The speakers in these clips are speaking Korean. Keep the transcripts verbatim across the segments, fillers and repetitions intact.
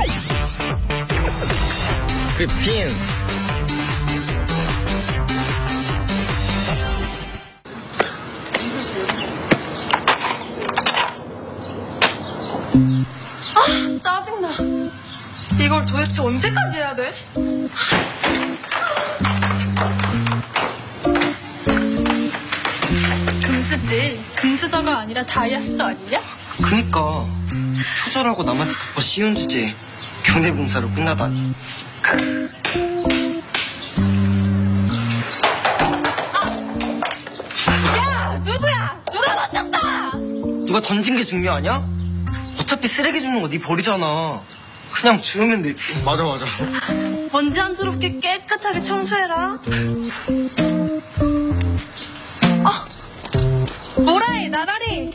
십오. 아, 짜증나. 이걸 도대체 언제까지 해야 돼? 금수지. 금수저가 아니라 다이아수저 아니냐? 그니까 표절하고 남한테 덮어 씌운 주제에 교내봉사로 끝나다니. 야! 누구야? 누가 던졌어? 누가 던진 게 중요하냐? 어차피 쓰레기 줍는 거 네 버리잖아. 그냥 주우면 되지. 맞아 맞아. 먼지 안 들어오게 깨끗하게 청소해라. 아! 노라이, 나다리.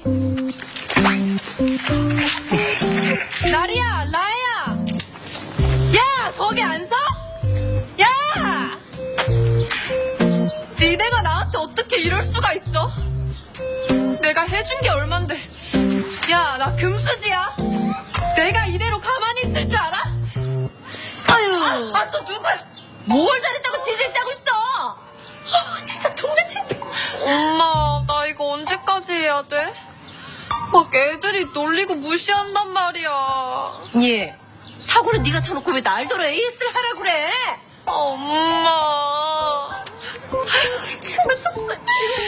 나리야, 라야. 야, 거기 안 서? 야! 니네가 나한테 어떻게 이럴 수가 있어? 내가 해준 게 얼만데. 야, 나 금수지야. 내가 이대로 가만히 있을 줄 알아? 아유. 아, 아, 또 누구야? 뭘 잘했다고 질질 짜고 있어? 아, 진짜 동네 창피. 엄마, 나 이거 언제까지 해야 돼? 막 애들이 놀리고 무시한단 말이야. 예. 사고는 네가 쳐놓고 왜 날 들어 에이에스를 하라 그래? 아, 엄마. 아유, 정말 속상해.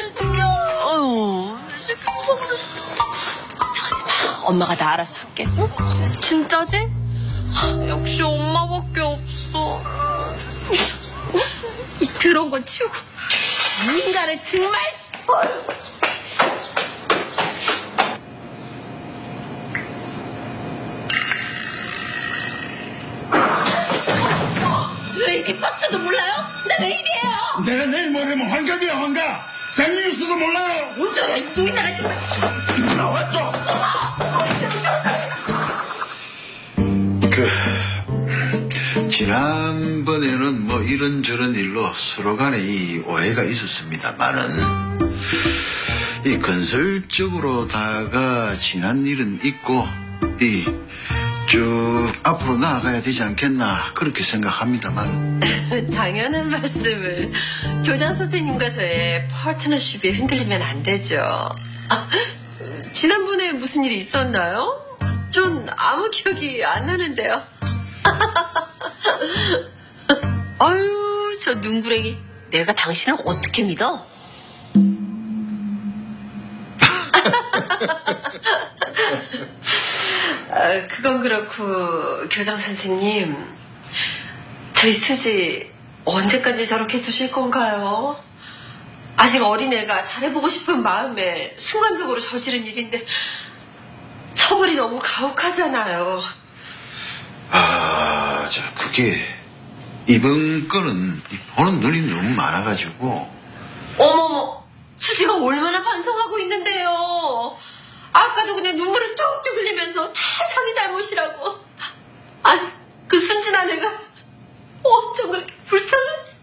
어휴. 걱정하지 마. 엄마가 다 알아서 할게. 응? 진짜지? 역시 엄마밖에 없어. 더러운 건 치우고. 이 인간을 정말. 레이디 버스도 몰라요? 나 레이디예요. 내가 내일 모레면 환갑이야 환갑. 장미뉴스도 몰라요. 뭔 소리야 이 누이나가 지금. 나왔죠. 그 지난번에는 뭐 이런저런 일로 서로 간에 이 오해가 있었습니다만은 이 건설적으로다가 지난 일은 있고 이 쭉 앞으로 나아가야 되지 않겠나 그렇게 생각합니다만. 당연한 말씀을. 교장 선생님과 저의 파트너십이 흔들리면 안 되죠. 아, 지난번에 무슨 일이 있었나요? 전 아무 기억이 안 나는데요. 아유, 저 눈구렁이. 내가 당신을 어떻게 믿어? 아, 그건 그렇고 교장 선생님, 저희 수지 언제까지 저렇게 두실 건가요? 아직 어린애가 잘해보고 싶은 마음에 순간적으로 저지른 일인데 처벌이 너무 가혹하잖아요. 아, 저 그게 이번 건은 보는 눈이 너무 많아가지고. 어머머, 수지가 얼마나 반성하고 있는데요. 아까도 그냥 눈물을 뚝뚝 흘리면서 다 자기 잘못이라고. 아니, 그 순진한 애가 어쩜 그렇게 불쌍하지.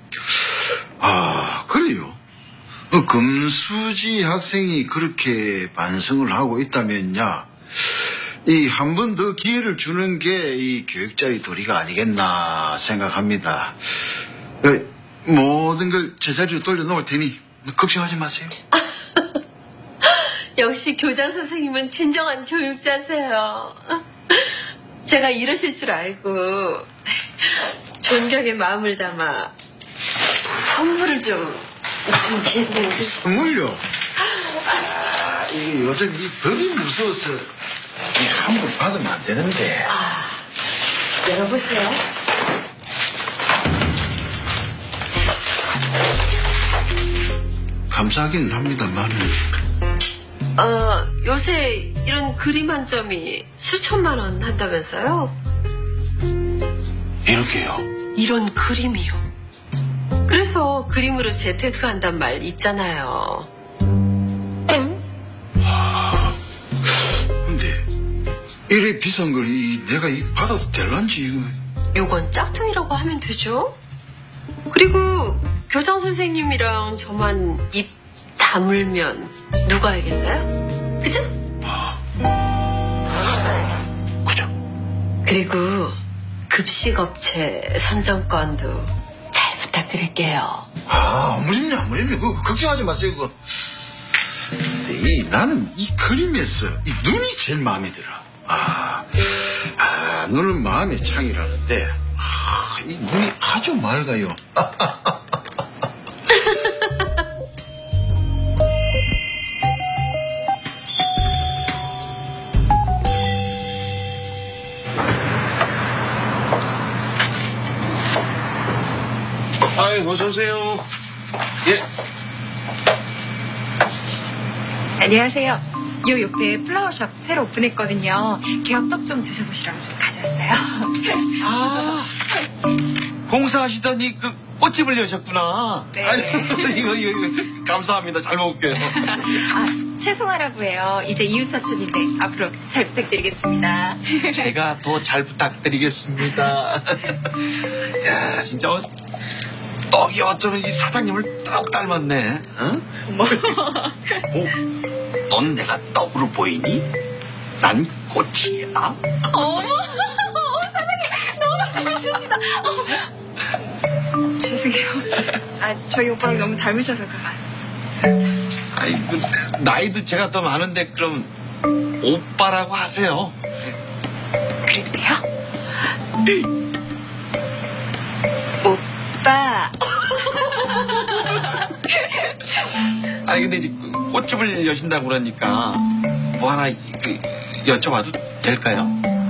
아, 그래요? 어, 금수지 학생이 그렇게 반성을 하고 있다면야, 이 한 번 더 기회를 주는 게 이 교육자의 도리가 아니겠나 생각합니다. 어, 모든 걸 제자리로 돌려놓을 테니 걱정하지 마세요. 역시 교장 선생님은 진정한 교육자세요. 제가 이러실 줄 알고 존경의 마음을 담아 선물을 좀 준비했는데. 선물요? 아, 이게 요즘 이 법이 무서워서 한 번 받으면 안 되는데. 아, 열어보세요. 감사하긴 합니다만. 어, 요새 이런 그림 한 점이 수천만 원 한다면서요? 이렇게요? 이런 그림이요. 그래서 그림으로 재테크 한단 말 있잖아요. 아, 근데 이래 비싼 걸 이, 내가 이 받아도 될란지 이거. 요건 짝퉁이라고 하면 되죠. 그리고 교장 선생님이랑 저만 입 다물면 누가 알겠어요? 그죠? 아, 그죠. 그리고 급식업체 선정권도 잘 부탁드릴게요. 아, 무심냐, 무심냐. 그, 걱정하지 마세요, 그거. 근데 이, 나는 이 그림에서 이 눈이 제일 마음에 들어. 아, 아 눈은 마음의 창이라는데, 아, 이 눈이 아주 맑아요. 아이, 어서오세요. 예. 안녕하세요. 요 옆에 플라워숍 새로 오픈했거든요. 개업떡 좀 드셔보시라고 좀 가져왔어요. 아, 공사하시더니 그 꽃집을 여셨구나. 네. 아유, 이거, 이거, 이거. 감사합니다. 잘 먹을게요. 아, 채송아라고 해요. 이제 이웃사촌인데 앞으로 잘 부탁드리겠습니다. 제가 더 잘 부탁드리겠습니다. 야, 진짜, 어, 떡이 어쩌면 이 사장님을 떡 닮았네. 어? 뭐? 어? 넌 내가 떡으로 보이니? 난 꽃이야. 어머, 사장님 너무 재밌으시다. 어. 죄송해요. 아, 저희 오빠랑 너무 닮으셔서 그만. 아이, 그, 나이도 제가 더 많은데 그럼 오빠라고 하세요. 그래도 돼요? 오빠. 아니 근데 이제 그 꽃집을 여신다고 그러니까 뭐 하나 그 여쭤봐도 될까요?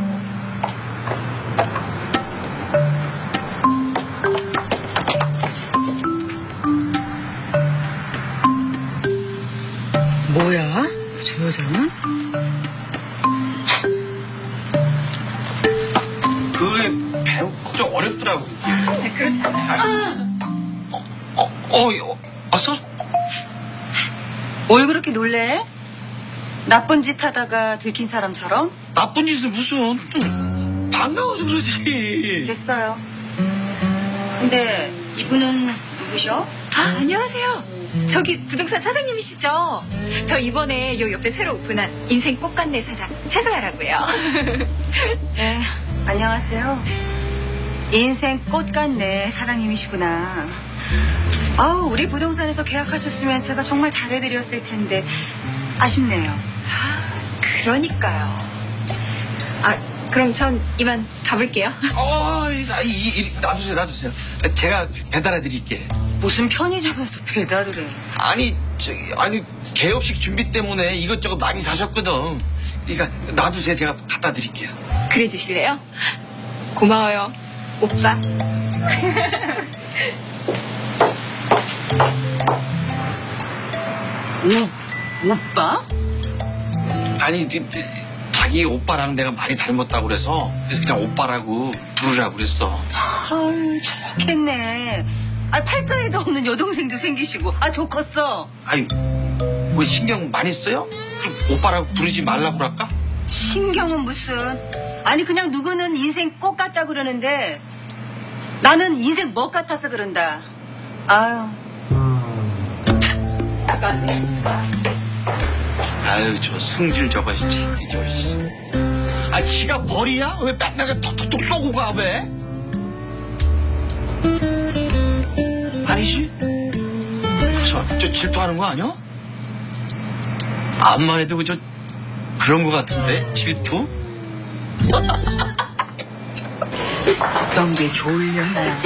뭐야? 저 여자는? 그게 배우 좀 어렵더라고. 네, 그렇지 않아요. 어, 어, 어, 어, 왔어? 뭘 그렇게 놀래? 나쁜 짓 하다가 들킨 사람처럼? 나쁜 짓은 무슨 반가워서 그러지. 됐어요. 근데 이분은 누구셔? 아, 안녕하세요. 저기 부동산 사장님이시죠? 저 이번에 요 옆에 새로 오픈한 인생 꽃간내 사장 채송아라고요. 네, 안녕하세요. 인생 꽃 같네 사장님이시구나. 아우, 우리 부동산에서 계약하셨으면 제가 정말 잘해드렸을 텐데 아쉽네요. 그러니까요. 아, 그럼 전 이만 가볼게요. 어, 이, 이, 이, 놔주세요, 놔주세요. 제가 배달해 드릴게. 무슨 편의점에서 배달을 해. 아니, 저기, 아니, 개업식 준비 때문에 이것저것 많이 사셨거든. 그러니까 놔두세요. 제가 갖다 드릴게요. 그래 주실래요? 고마워요, 오빠. 오, 오빠? 아니, 저, 저, 자기 오빠랑 내가 많이 닮았다고 그래서 그래서 그냥 오빠라고 부르라고 그랬어. 아유, 좋겠네. 아, 팔자에도 없는 여동생도 생기시고. 아, 좋겠어. 아니, 뭐 신경 많이 써요? 그럼 오빠라고 부르지 말라고 그럴까? 신경은 무슨. 아니, 그냥 누구는 인생 꽃 같다 그러는데 나는 인생 멋 같아서 그런다. 아유. 나가네. 아유, 저 승질 저거 씨, 저 씨. 아, 지가 벌이야? 왜 맨날 톡톡톡 쏘고 가 왜? 아니지? 저, 저 질투하는 거 아니야? 암만 해도 저 그런 거 같은데 질투? 어떤 게 좋으려나.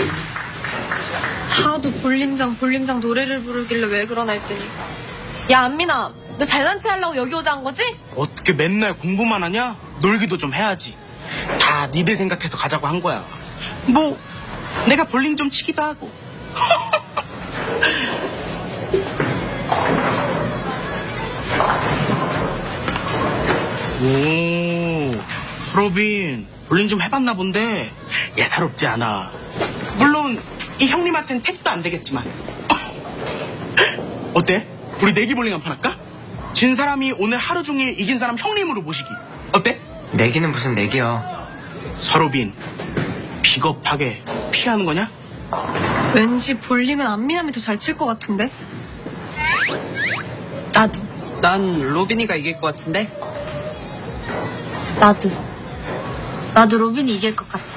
하도 볼링장 볼링장 노래를 부르길래 왜 그러나 했더니, 야 안민아, 너 잘난 체 하려고 여기 오자 한 거지? 어떻게 맨날 공부만 하냐? 놀기도 좀 해야지. 다 니들 생각해서 가자고 한 거야. 뭐 내가 볼링 좀 치기도 하고. 오, 서로빈 볼링 좀 해봤나 본데 예사롭지 않아. 물론 이 형님한테는 택도 안 되겠지만. 어때? 우리 내기 볼링 한 판 할까? 진 사람이 오늘 하루 종일 이긴 사람 형님으로 모시기. 어때? 내기는 무슨 내기야. 서로빈 비겁하게 피하는 거냐? 왠지 볼링은 안민함이 더 잘 칠 것 같은데? 나도. 난 로빈이가 이길 것 같은데? 나도. 나도 로빈이 이길 것 같아.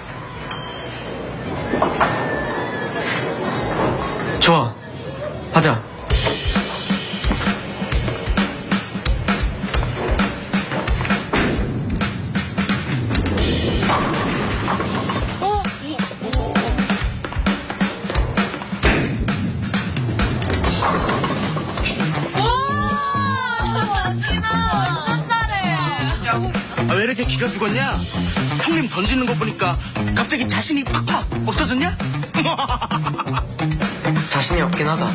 좋아. 하자. 아, 왜 이렇게 기가 죽었냐? 형님 던지는 거 보니까 갑자기 자신이 팍팍 없어졌냐? 자신이 없긴 하다.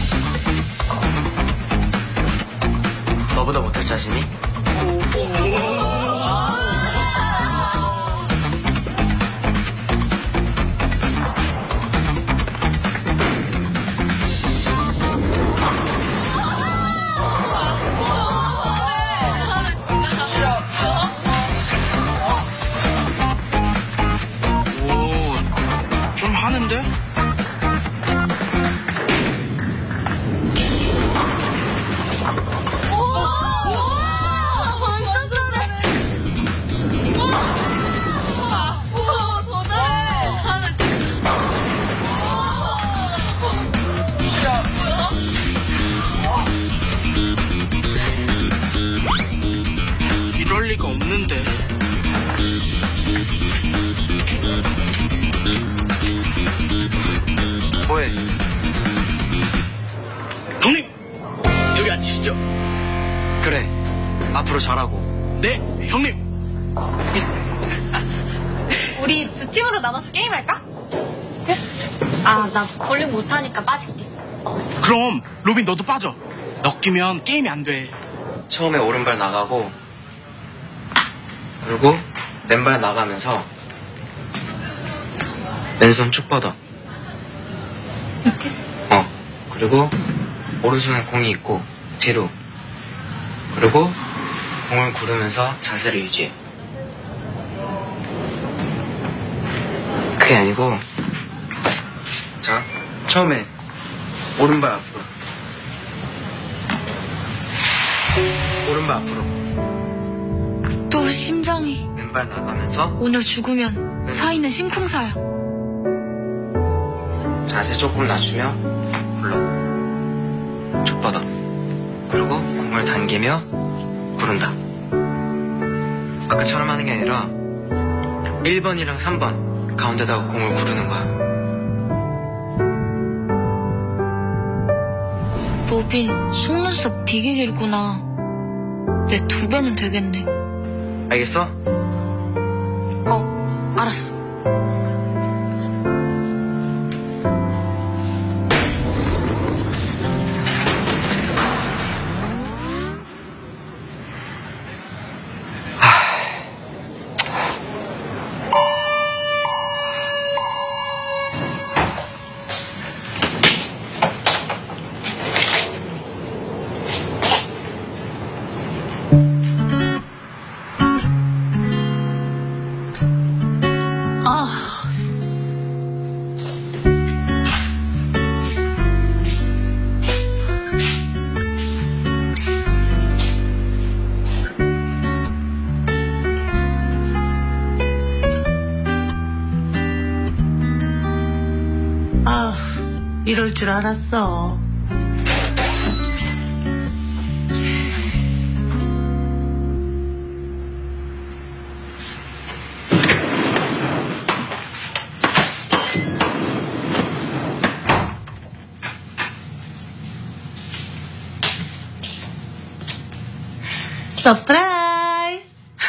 너보다 못할 자신이? 오, 좀 하는데? 이럴 리가 없는데. 뭐해? 형님! 여기 앉으시죠. 그래. 앞으로 잘하고. 네, 형님! 우리 두 팀으로 나눠서 게임할까? 네? 아, 나 볼링 못하니까 빠질게. 그럼 로빈 너도 빠져. 너 끼면 게임이 안 돼. 처음에 오른발 나가고, 그리고 왼발 나가면서 왼손 쭉 뻗어. 이렇게? 어. 그리고 오른손에 공이 있고 뒤로. 그리고 공을 구르면서 자세를 유지해. 그게 아니고, 자, 처음에 오른발 앞으로. 오른발 앞으로. 또 심장이. 왼발 나가면서 오늘 죽으면 사이는 심쿵사야. 자세 조금 낮추며 굴러. 쭉 뻗어. 그리고 공을 당기며 구른다. 아까처럼 하는 게 아니라 일 번이랑 삼 번 가운데다가 공을 구르는 거야. 로빈, 속눈썹 되게 길구나. 내 두 배는 되겠네. 알겠어? 어, 알았어. 아, 이럴 줄 알았어. 서프라이즈!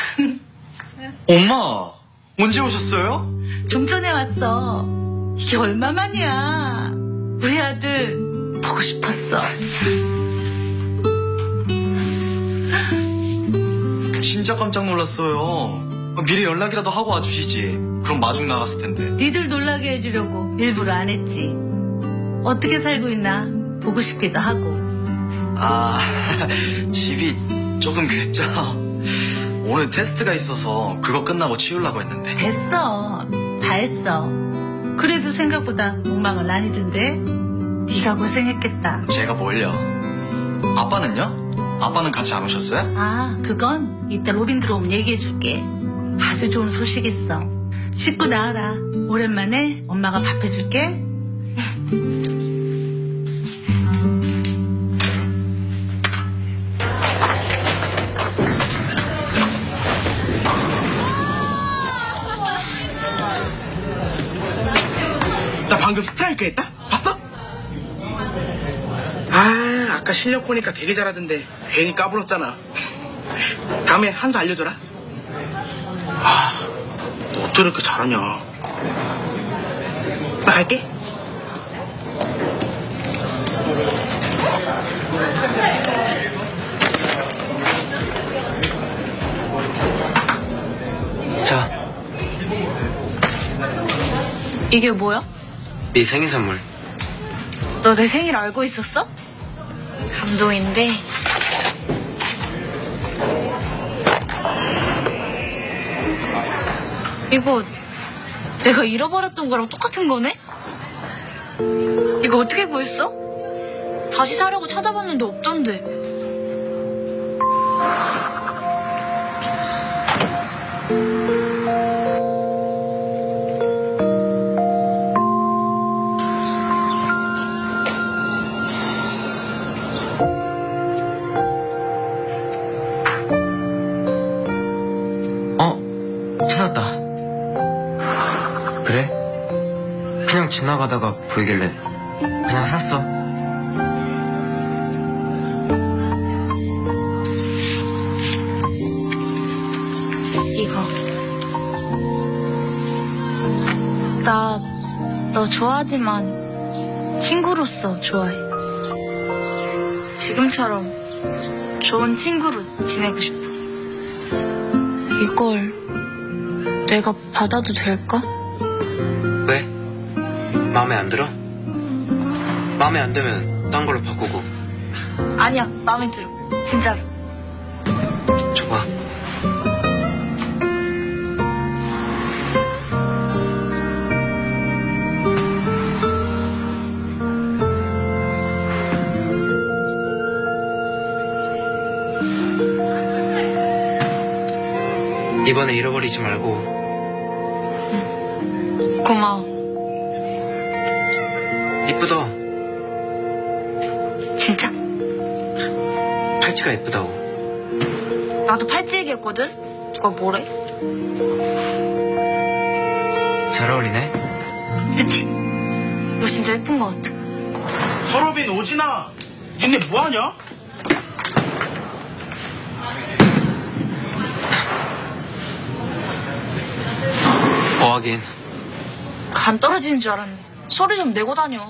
엄마, 언제 오셨어요? 좀 전에 왔어. 이게 얼마만이야. 우리 아들 보고 싶었어. 진짜 깜짝 놀랐어요. 미리 연락이라도 하고 와주시지. 그럼 마중 나갔을 텐데. 니들 놀라게 해주려고 일부러 안 했지. 어떻게 살고 있나 보고 싶기도 하고. 아, 집이 조금 그랬죠. 오늘 테스트가 있어서 그거 끝나고 치우려고 했는데. 됐어. 다 했어. 그래도 생각보다 엉망은 아니던데. 네가 고생했겠다. 제가 뭘요? 아빠는요? 아빠는 같이 안 오셨어요? 아, 그건 이따 로빈 들어오면 얘기해줄게. 아주 좋은 소식 있어. 씻고 나와라. 오랜만에 엄마가 밥 해줄게. 나 방금 스트라이크 했다? 봤어? 아, 아까 실력 보니까 되게 잘하던데 괜히 까불었잖아. 다음에 한 수 알려줘라. 아, 너 어떻게 이렇게 잘하냐. 나 갈게. 자, 이게 뭐야? 네 생일 선물. 너 내 생일 알고 있었어? 감동인데. 이거 내가 잃어버렸던 거랑 똑같은 거네? 이거 어떻게 구했어? 다시 사려고 찾아봤는데 없던데. 어, 찾았다. 그래? 그냥 지나가다가 보이길래 그냥 샀어. 이거. 나 너 좋아하지만 친구로서 좋아해. 지금처럼 좋은 친구로 지내고 싶어. 이걸 내가 받아도 될까? 왜? 마음에 안 들어? 마음에 안 들면 딴 걸로 바꾸고. 아니야, 마음에 들어. 진짜로. 줘봐. 이번에 잃어버리지 말고. 응. 고마워. 이쁘다. 진짜? 팔찌가 이쁘다고. 나도 팔찌 얘기했거든? 누가 뭐래? 잘 어울리네. 그치? 이거 진짜 예쁜 것 같아. 서로빈, 오진아, 니네 뭐하냐? 뭐하긴. 간 떨어지는 줄 알았네. 소리 좀 내고 다녀.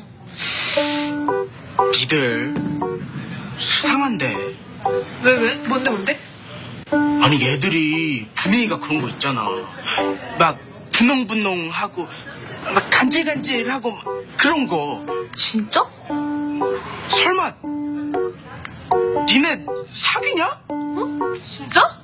니들 수상한데. 왜, 왜? 뭔데, 뭔데? 아니, 얘들이 분위기가 그런 거 있잖아. 막 분홍분홍하고 막 간질간질하고 막 그런 거. 진짜? 설마 니네 사귀냐? 진짜?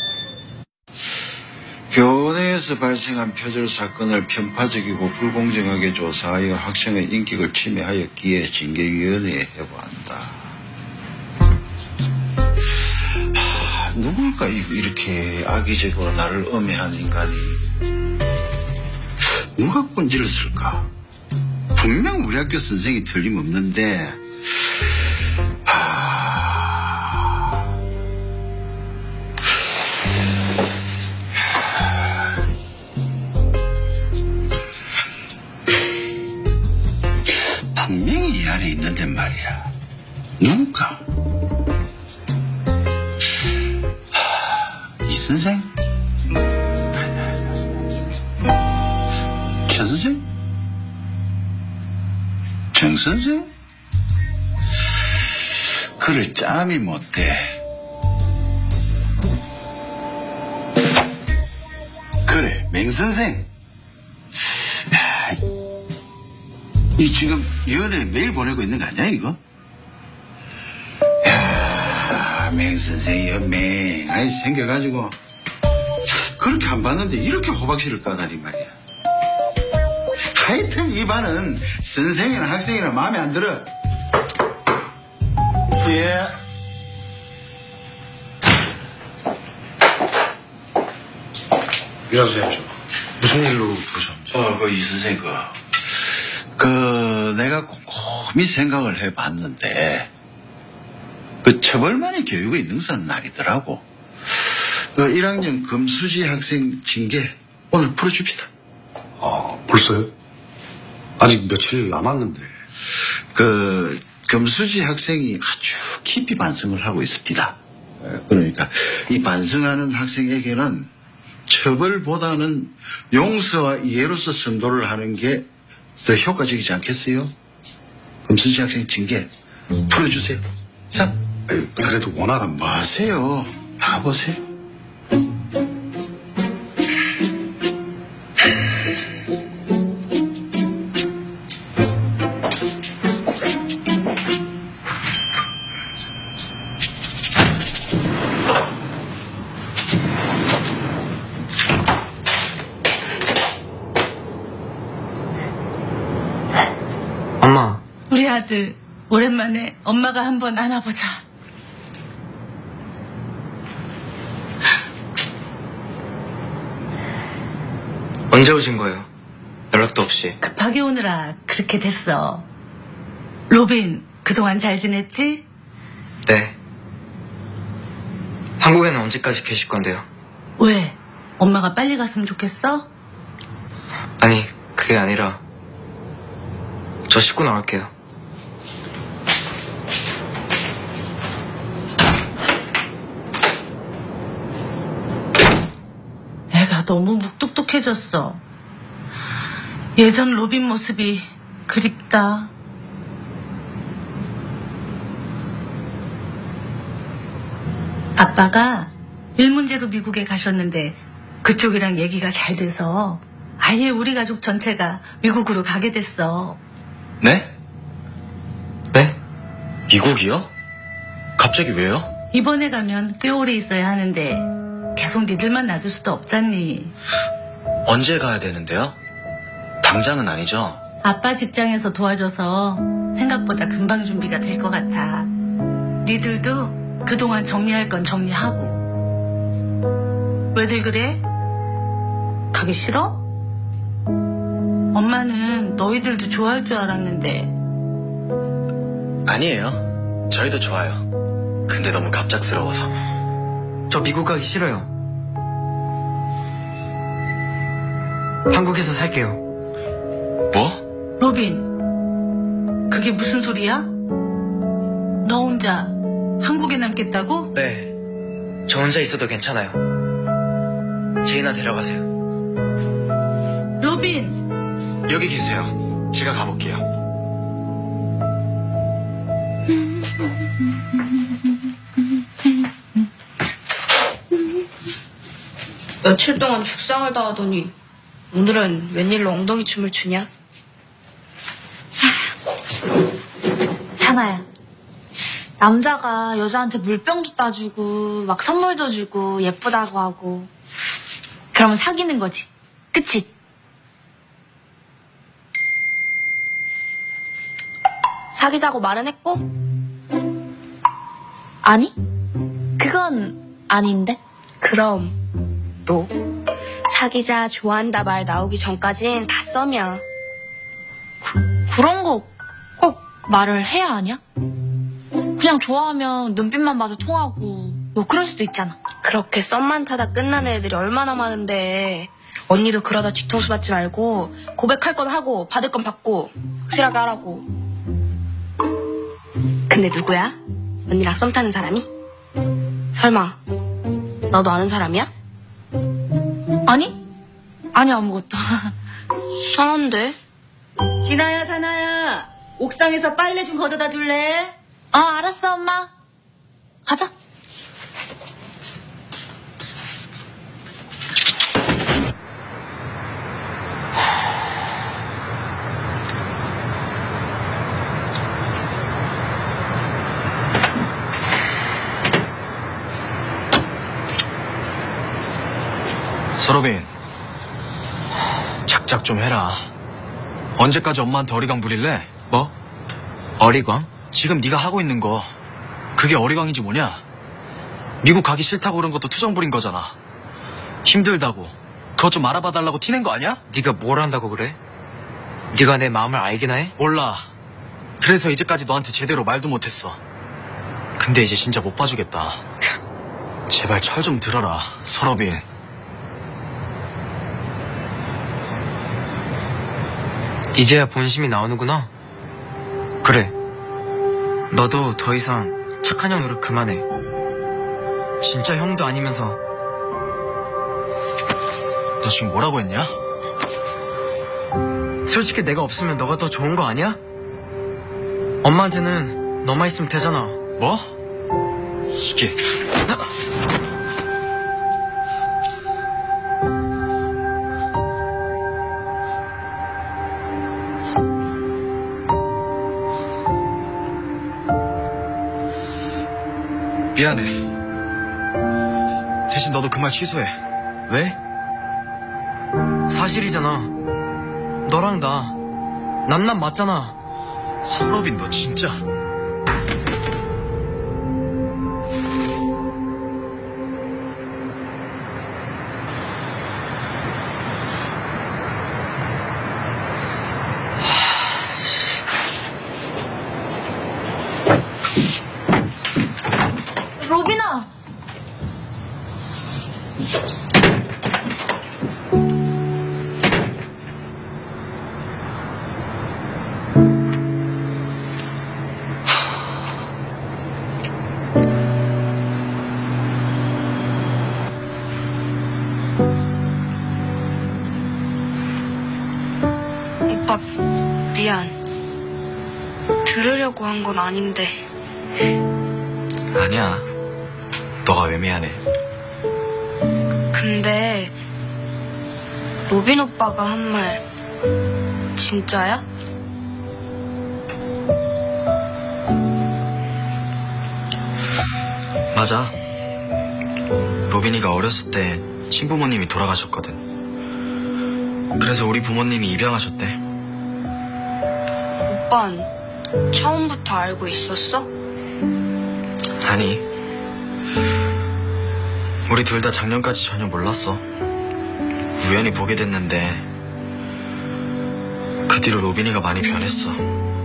교내에서 발생한 표절 사건을 편파적이고 불공정하게 조사하여 학생의 인격을 침해하였기에 징계위원회에 해부한다. 하, 누굴까 이렇게 악의적으로 나를 음해한 인간이. 누가 꼰지를 쓸까? 분명 우리 학교 선생이 틀림없는데. 하... 분명히 이 안에 있는데 말이야. 누굴까? 하... 이 선생? 최 선생? 정 선생? 그를 짬이 못돼. 그래, 맹 선생. 야, 이 지금 위원회에 메일 보내고 있는 거 아니야, 이거? 야, 맹 선생이요, 맹. 아이, 생겨가지고. 그렇게 안 봤는데 이렇게 호박씨를 까다니 말이야. 하여튼 이 반은 선생이나 학생이나 마음에 안 들어. 예. 유자수 해줘. 무슨 일로 부르셨는지. 어, 그 이 선생, 그, 그, 내가 곰곰이 생각을 해봤는데, 그 처벌만이 교육의 능사는 아니더라고. 그 일 학년 금수지 학생 징계 오늘 풀어줍시다. 아, 벌써요? 아직 며칠 남았는데. 그 금수지 학생이 아주 깊이 반성을 하고 있습니다. 그러니까 이 반성하는 학생에게는 처벌보다는 용서와 이해로서 선도를 하는 게 더 효과적이지 않겠어요? 금수지 학생 징계 풀어주세요. 자, 아유, 그래도 워낙 안 봐. 마세요. 나가보세요. 엄마. 우리 아들 오랜만에 엄마가 한번 안아보자. 언제 오신 거예요? 연락도 없이. 급하게 오느라 그렇게 됐어. 로빈 그동안 잘 지냈지? 네. 한국에는 언제까지 계실 건데요? 왜? 엄마가 빨리 갔으면 좋겠어? 아니, 그게 아니라 저 씻고 나올게요. 애가 너무 묵뚝뚝해졌어. 예전 로빈 모습이 그립다. 아빠가 일 문제로 미국에 가셨는데 그쪽이랑 얘기가 잘 돼서 아예 우리 가족 전체가 미국으로 가게 됐어. 네? 네? 미국이요? 갑자기 왜요? 이번에 가면 꽤 오래 있어야 하는데 계속 니들만 놔둘 수도 없잖니. 언제 가야 되는데요? 당장은 아니죠? 아빠 직장에서 도와줘서 생각보다 금방 준비가 될 것 같아. 니들도 그동안 정리할 건 정리하고. 왜들 그래? 가기 싫어? 엄마는 너희들도 좋아할 줄 알았는데. 아니에요. 저희도 좋아요. 근데 너무 갑작스러워서. 저 미국 가기 싫어요. 한국에서 살게요. 뭐? 로빈, 그게 무슨 소리야? 너 혼자 한국에 남겠다고? 네. 저 혼자 있어도 괜찮아요. 제이나 데려가세요. 로빈! 여기 계세요. 제가 가볼게요. 며칠 동안 죽상을 당하더니 오늘은 웬일로 엉덩이 춤을 추냐? 찬아야, 남자가 여자한테 물병도 따주고 막 선물도 주고 예쁘다고 하고 그러면 사귀는 거지, 그치? 사귀자고 말은 했고? 아니? 그건 아닌데? 그럼 너 사귀자 좋아한다 말 나오기 전까진 다 썸이야. 그런 거 꼭 말을 해야 하냐? 그냥 좋아하면 눈빛만 봐도 통하고 뭐 그럴 수도 있잖아. 그렇게 썸만 타다 끝나는 애들이 얼마나 많은데. 언니도 그러다 뒤통수 받지 말고 고백할 건 하고 받을 건 받고 확실하게 하라고. 근데 누구야? 언니랑 썸 타는 사람이? 설마 나도 아는 사람이야? 아니? 아니 아무것도. 이상한데? 진아야, 사나야, 옥상에서 빨래 좀 걷어다 줄래? 어, 알았어 엄마. 가자. 서로빈, 작작 좀 해라. 언제까지 엄마한테 어리광 부릴래? 뭐? 어리광? 지금 네가 하고 있는 거 그게 어리광이지 뭐냐? 미국 가기 싫다고 그런 것도 투정 부린 거잖아. 힘들다고, 그것 좀 알아봐달라고 티낸 거 아니야? 네가 뭘 한다고 그래? 네가 내 마음을 알기나 해? 몰라. 그래서 이제까지 너한테 제대로 말도 못했어. 근데 이제 진짜 못 봐주겠다. 제발 철 좀 들어라, 서러빈. 이제야 본심이 나오는구나. 그래. 너도 더 이상 착한 형 노릇 그만해. 진짜 형도 아니면서. 너 지금 뭐라고 했냐? 솔직히 내가 없으면 너가 더 좋은 거 아니야? 엄마한테는 너만 있으면 되잖아. 뭐? 이게... 미안해. 대신 너도 그 말 취소해. 왜? 사실이잖아. 너랑 나 남남 맞잖아. 서러빈 너 진짜. 로빈아! 오빠, 미안. 들으려고 한 건 아닌데. 아니야. 너가 왜 미안해? 근데 로빈 오빠가 한 말 진짜야? 맞아. 로빈이가 어렸을 때 친부모님이 돌아가셨거든. 그래서 우리 부모님이 입양하셨대. 오빤 처음부터 알고 있었어? 아니. 우리 둘 다 작년까지 전혀 몰랐어. 우연히 보게 됐는데 그 뒤로 로빈이가 많이 변했어.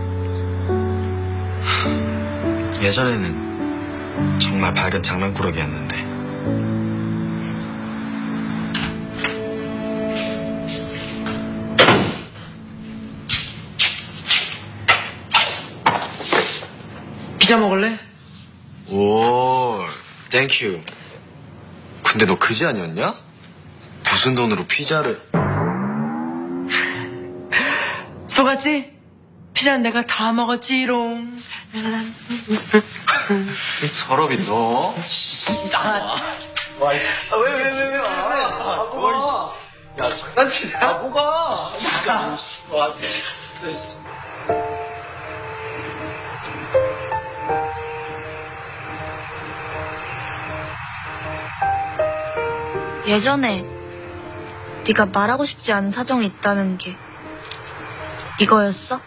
예전에는 정말 밝은 장난꾸러기였는데. 피자 먹을래? 오, 땡큐. 근데 너 그지 아니었냐? 무슨 돈으로 피자를... 속았지? 피자는 내가 다 먹었지롱. 서럽이 너... 아, 와, 이 왜, 왜, 왜, 왜, 왜, 아, 뭐가? 야, 장난치냐? 아, 뭐가? 진짜. 와, 예전에 네가 말하고 싶지 않은 사정이 있다는 게 이거였어?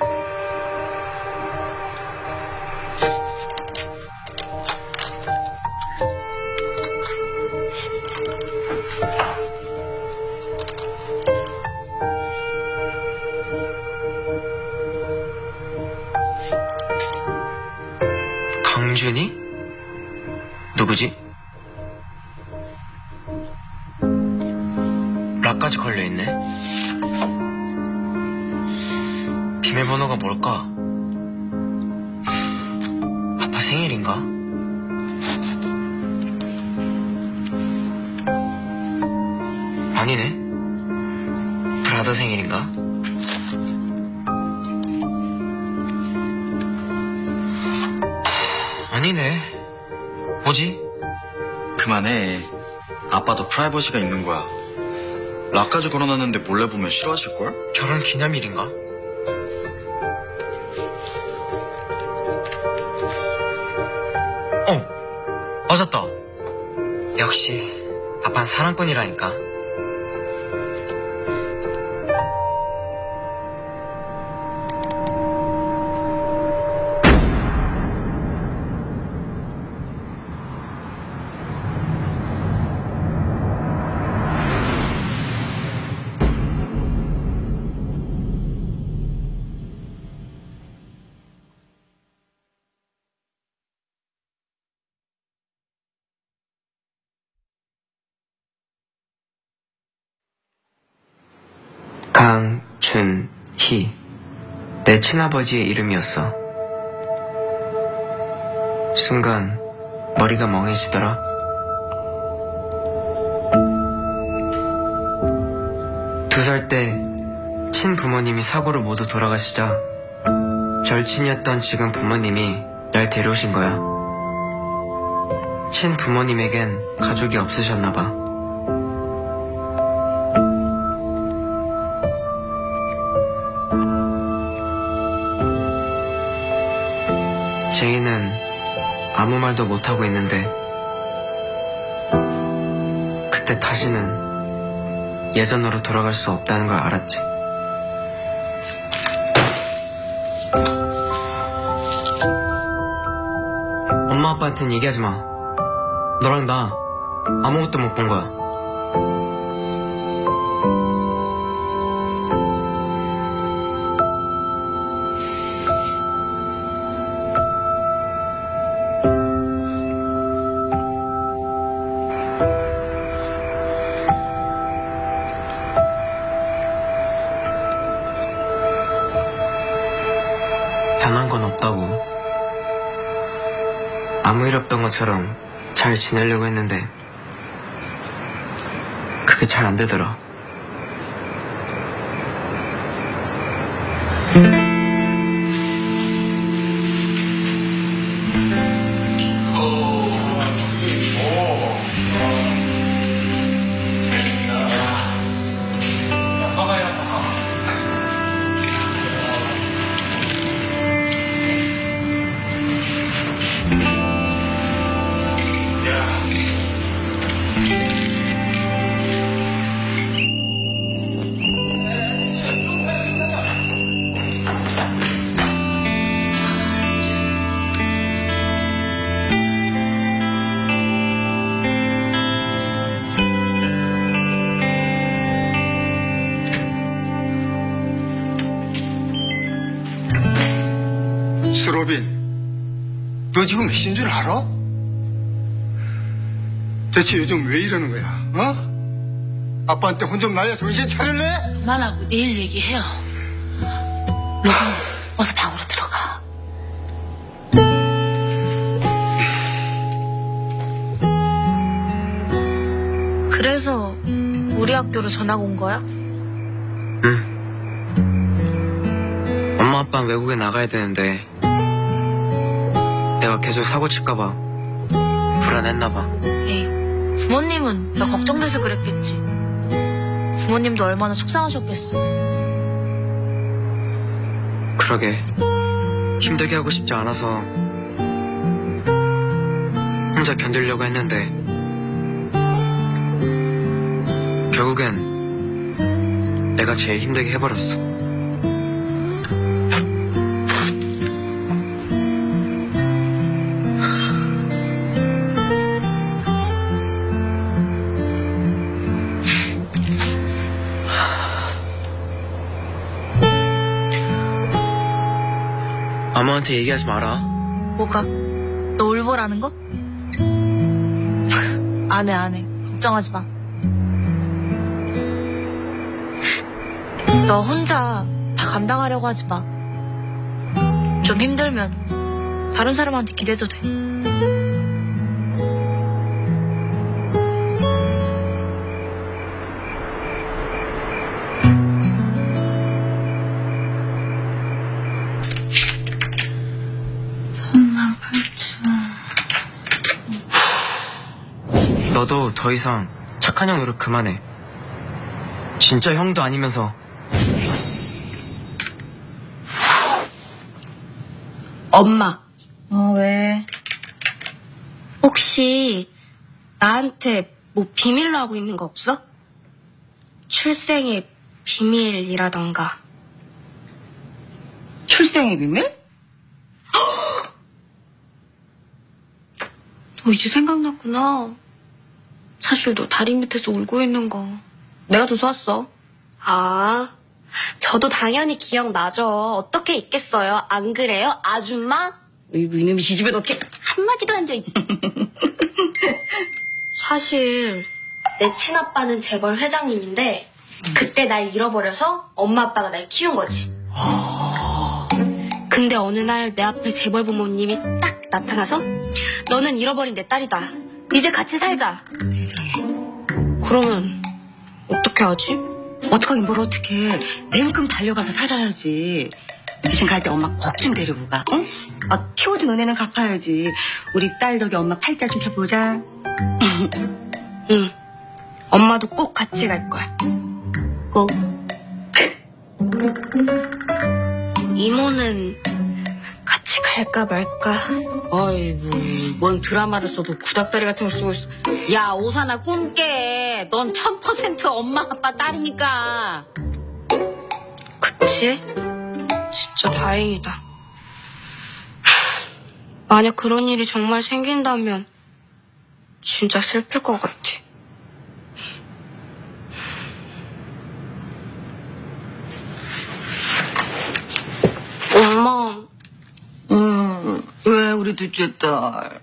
강준이? 누구지? 락까지 걸려있네. 비밀번호가 뭘까? 아빠 생일인가? 아니네. 브라더 생일인가? 아니네. 뭐지? 그만해. 아빠도 프라이버시가 있는 거야. 락까지 걸어놨는데 몰래 보면 싫어하실걸? 결혼 기념일인가? 어, 맞았다. 역시 아빠는 사랑꾼이라니까. 강준희. 내 친아버지의 이름이었어. 순간 머리가 멍해지더라. 두 살 때 친부모님이 사고로 모두 돌아가시자 절친이었던 지금 부모님이 날 데려오신 거야. 친부모님에겐 가족이 없으셨나 봐. 제이는 아무 말도 못하고 있는데 그때 다시는 예전으로 돌아갈 수 없다는 걸 알았지. 엄마 아빠한테는 얘기하지 마. 너랑 나 아무것도 못 본 거야. 변한 건 없다고. 아무 일 없던 것처럼 잘 지내려고 했는데 그게 잘 안 되더라. 로빈, 너 지금 몇인 줄 알아? 대체 요즘 왜 이러는 거야? 어? 아빠한테 혼 좀 나야 정신 차릴래? 그만하고 내일 얘기해요. 로빈, 어서 방으로 들어가. 그래서 우리 학교로 전학 온 거야? 응. 엄마 아빠는 외국에 나가야 되는데 내가 계속 사고 칠까봐 불안했나봐. 에이, 부모님은 나 걱정돼서 그랬겠지. 부모님도 얼마나 속상하셨겠어. 그러게 힘들게 하고 싶지 않아서 혼자 견디려고 했는데 결국엔 내가 제일 힘들게 해버렸어. 아무한테 얘기하지 마라. 뭐가? 너 울보라는 거? 안 해, 안 해. 걱정하지 마. 너 혼자 다 감당하려고 하지 마. 좀 힘들면 다른 사람한테 기대도 돼. 너도 더 이상 착한 형 노릇 그만해. 진짜 형도 아니면서. 엄마. 어, 왜? 혹시 나한테 뭐 비밀로 하고 있는 거 없어? 출생의 비밀이라던가. 출생의 비밀? 너 이제 생각났구나. 사실 너 다리 밑에서 울고 있는 거 내가 조사왔어. 아, 저도 당연히 기억나죠. 어떻게 있겠어요? 안 그래요? 아줌마? 어이구, 이놈이 지집에 어떻게. 한마디도 안 돼. 사실 내 친아빠는 재벌 회장님인데 그때 날 잃어버려서 엄마 아빠가 날 키운 거지. 근데 어느 날 내 앞에 재벌 부모님이 딱 나타나서 너는 잃어버린 내 딸이다. 이제 같이 살자. 세상에. 그러면 어떻게 하지? 어떡하긴 뭘 어떡해. 냉큼 달려가서 살아야지. 대신 갈 때 엄마 꼭 좀 데리고 가. 응? 아, 키워준 은혜는 갚아야지. 우리 딸 덕에 엄마 팔자 좀 펴보자. 응. 엄마도 꼭 같이 갈 거야. 꼭. 이모는 같이 갈까 말까. 아이고, 뭔 드라마를 써도 구닥다리 같은 걸 쓰고 있어. 야, 오사나 꿈깨. 넌 천 퍼센트 엄마 아빠 딸이니까. 그치? 진짜 다행이다. 만약 그런 일이 정말 생긴다면 진짜 슬플 것 같아. 엄마. 음, 왜 우리 둘째 딸.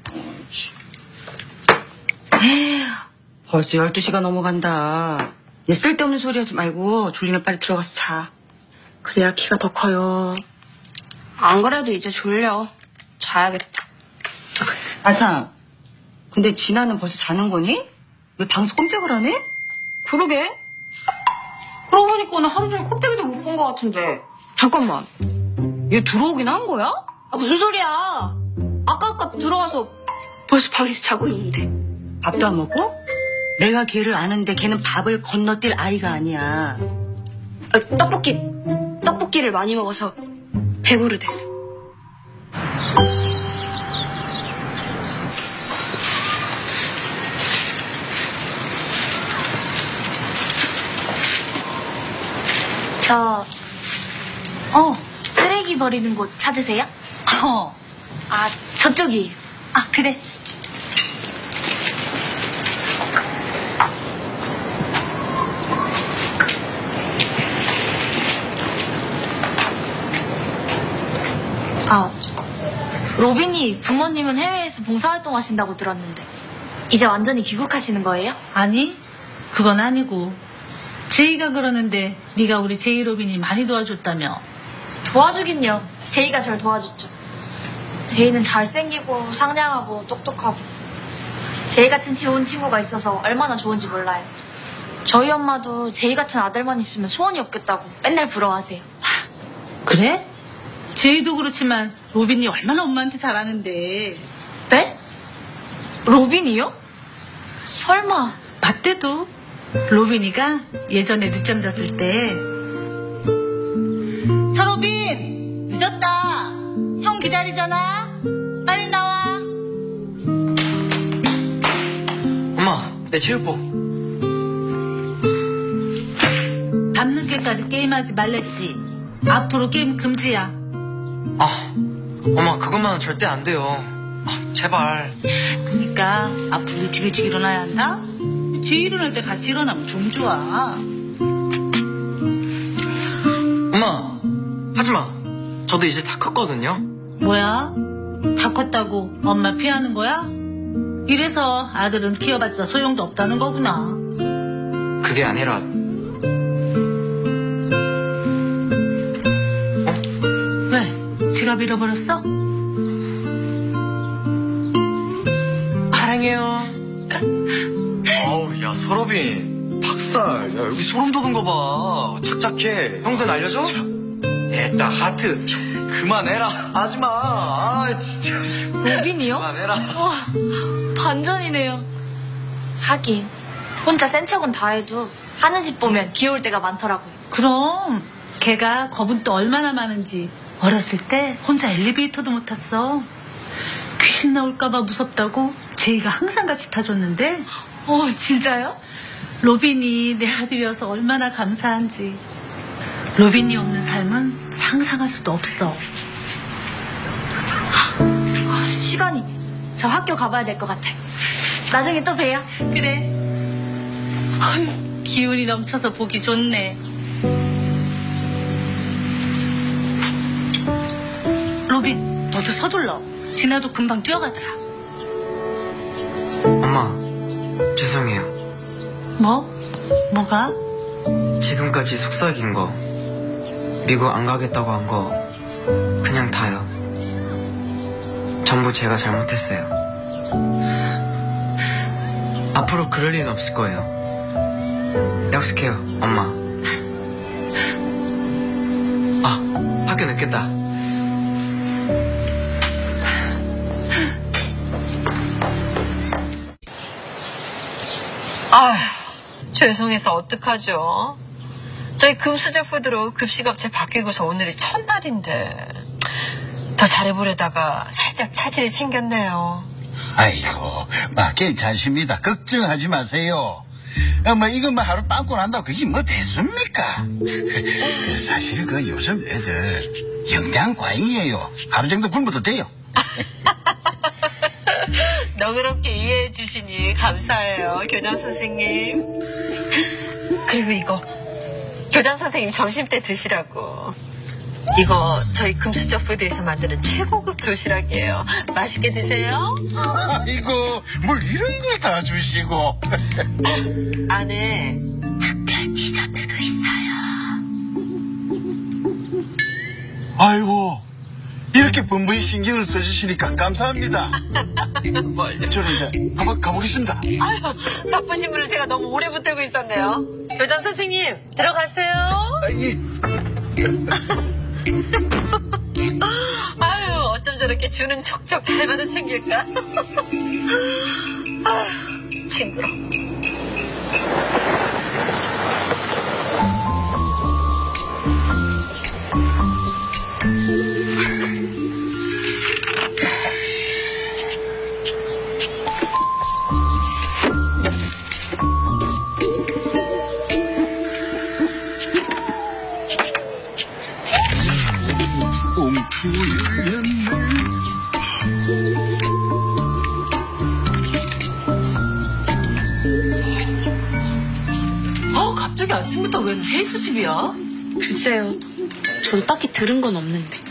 벌써 열두 시가 넘어간다. 얘 쓸데없는 소리 하지 말고 졸리면 빨리 들어가서 자. 그래야 키가 더 커요. 안 그래도 이제 졸려. 자야겠다. 아, 참. 근데 진아는 벌써 자는 거니? 왜 방송 꼼짝을 안 해? 그러게. 그러고 보니까 오늘 하루 종일 코빼기도 못 본 것 같은데. 잠깐만. 얘 들어오긴 한 거야? 아, 무슨 소리야. 아까 아까 들어와서 벌써 방에서 자고 있는데. 밥도 안 먹고? 내가 걔를 아는데 걔는 밥을 건너뛸 아이가 아니야. 아, 떡볶이. 떡볶이를 많이 먹어서 배부르댔어. 저, 어, 쓰레기 버리는 곳 찾으세요? 어. 아, 저쪽이. 아, 그래. 아, 로빈이 부모님은 해외에서 봉사활동 하신다고 들었는데 이제 완전히 귀국하시는 거예요? 아니, 그건 아니고. 제이가 그러는데 네가 우리 제이 로빈이 많이 도와줬다며. 도와주긴요. 제이가 절 도와줬죠. 제이는 잘생기고 상냥하고 똑똑하고 제이 같은 좋은 친구가 있어서 얼마나 좋은지 몰라요. 저희 엄마도 제이 같은 아들만 있으면 소원이 없겠다고 맨날 부러워하세요. 그래? 제이도 그렇지만 로빈이 얼마나 엄마한테 잘하는데. 네? 로빈이요? 설마. 맞대도 로빈이가 예전에 늦잠 잤을 때 서로빈 늦었다. 형 기다리잖아. 빨리 나와. 엄마, 내 체육복. 밤늦게까지 게임하지 말랬지. 앞으로 게임 금지야. 아, 엄마 그것만은 절대 안 돼요. 아, 제발. 그러니까 앞으로 일찍 일찍 일어나야 한다. 제이 일어날 때 같이 일어나면 좀 좋아. 엄마, 하지마. 저도 이제 다 컸거든요. 뭐야? 다 컸다고 엄마 피하는 거야? 이래서 아들은 키워봤자 소용도 없다는 거구나. 그게 아니라 왜? 지갑 잃어버렸어? 사랑해요. 어우, 야, 서러빈. 닭살. 야, 여기 소름 돋은 거 봐. 착착해. 형들 알려줘? 됐다, 하트. 그만해라. 하지 마. 아, 진짜. 로빈이요? 그만해라. 와, 반전이네요. 하긴 혼자 센 척은 다 해도 하는 짓 보면 귀여울 때가 많더라고요. 그럼 걔가 겁은 또 얼마나 많은지. 어렸을 때 혼자 엘리베이터도 못 탔어. 귀신 나올까봐 무섭다고 제이가 항상 같이 타줬는데. 어, 진짜요? 로빈이 내 아들이어서 얼마나 감사한지. 로빈이 없는 삶은 상상할 수도 없어. 아, 시간이. 저 학교 가봐야 될 것 같아. 나중에 또 봬요. 그래. 어휴, 기운이 넘쳐서 보기 좋네. 로빈, 너도 서둘러. 진아도 금방 뛰어가더라. 엄마, 죄송해요. 뭐? 뭐가? 지금까지 속삭인 거, 미국 안 가겠다고 한 거, 그냥 다요. 전부 제가 잘못했어요. 앞으로 그럴 일은 없을 거예요. 약속해요, 엄마. 아, 학교 늦겠다. 아, 죄송해서 어떡하죠? 저희 금수저 푸드로 급식업체 바뀌고서 오늘이 첫날인데 더 잘해보려다가 살짝 차질이 생겼네요. 아이고, 마 괜찮습니다. 걱정하지 마세요. 어, 뭐 이거 뭐 하루 빵꾸 난다고 그게 뭐 됐습니까? 그 사실 그 요즘 애들 영양 과잉이에요. 하루 정도 굶어도 돼요. 너그럽게 이해해 주시니 감사해요, 교장 선생님. 그리고 이거 교장 선생님 점심 때 드시라고. 이거 저희 금수저 푸드에서 만드는 최고급 도시락이에요. 맛있게 드세요. 아이고, 뭘 이런 걸 다 주시고. 안에 특별 디저트도 있어요. 아이고, 이렇게 번번이 신경을 써주시니까 감사합니다. 뭘요? 저는 이제 가보, 가보겠습니다. 아유, 바쁘신 분을 제가 너무 오래 붙들고 있었네요. 교장 선생님, 들어가세요. 아, 이... 아유, 어쩜 저렇게 주는 척척 잘 받아 챙길까? 아유, 징그러. 아, 갑자기 아침부터 웬 해수집이야? 글쎄요. 저도 딱히 들은 건 없는데.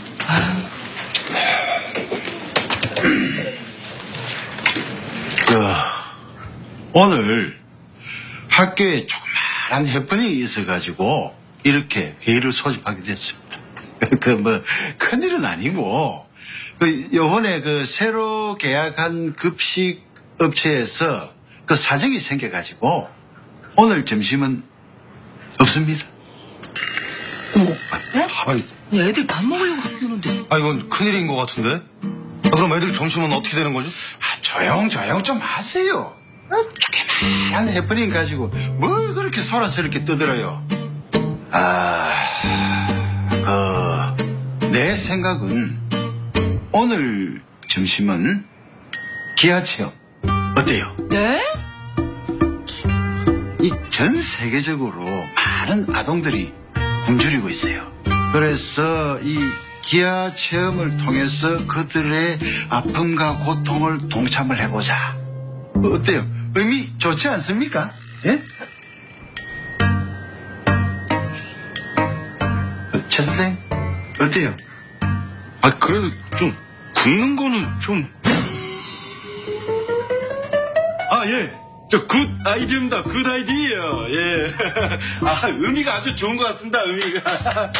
그, 오늘 학교에 조그마한 해프닝이 있어가지고 이렇게 회의를 소집하게 됐습니다. 그 뭐 큰일은 아니고 그 요번에 그 새로 계약한 급식 업체에서 그 사정이 생겨가지고 오늘 점심은 없습니다. 어머, 아니, 애들 밥 먹으려고 학교는데. 아, 이건 큰일인 것 같은데? 아, 그럼 애들 점심은 어떻게 되는 거죠? 아, 조용 조용 좀 하세요. 아, 조그마한 해프닝 가지고 뭘 그렇게 소란스럽게 떠들어요. 아, 그 내 생각은 오늘 점심은 기아체험 어때요? 네? 이 전 세계적으로 많은 아동들이 굶주리고 있어요. 그래서 이 기아 체험을 통해서 그들의 아픔과 고통을 동참을 해보자. 어때요? 의미 좋지 않습니까? 예? 최 선생 어때요? 아, 그래도 좀 굶는 거는 좀. 아, 예. 저 굿 아이디어입니다. 굿 아이디어. 예. 아, 의미가 아주 좋은 것 같습니다. 의미가.